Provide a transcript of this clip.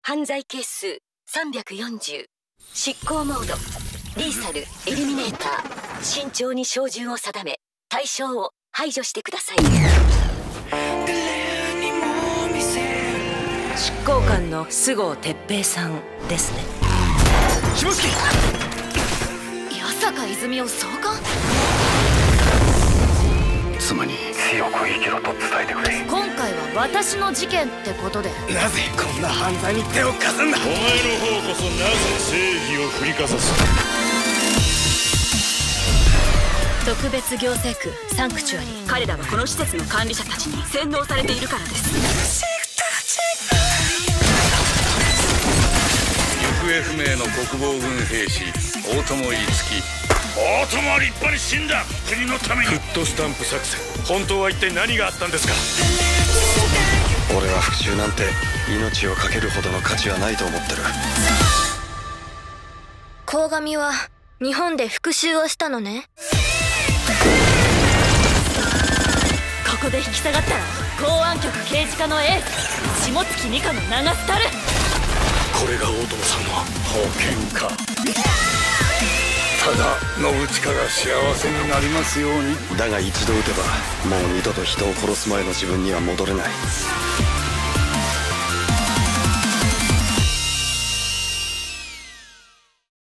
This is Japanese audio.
犯罪係数340、執行モードリーサルエリミネーター、慎重に照準を定め対象を排除してください。執行官の菅生哲平さんですね。 下月、 八坂泉を送還。 妻に強く生きろと伝えてくれ。 今回は私の事件ってことで。 なぜこんな犯罪に手をかざんだ。 お前の方こそなぜ正義を振りかざす。 特別行政区サンクチュアリ。 彼らはこの施設の管理者たちに洗脳されているからです。 行方不明の国防軍兵士大友樹。大友は立派に死んだ。国のために。フットスタンプ作戦、本当は一体何があったんですか。 俺は復讐なんて命を懸けるほどの価値はないと思ってる。 鴻上は日本で復讐をしたのね。ここで引き下がったら公安局刑事課のエース下月美香の名が廃る。 これが大友さんの保険か。ただのうちから幸せになりますように。 だが一度撃てばもう二度と人を殺す前の自分には戻れない。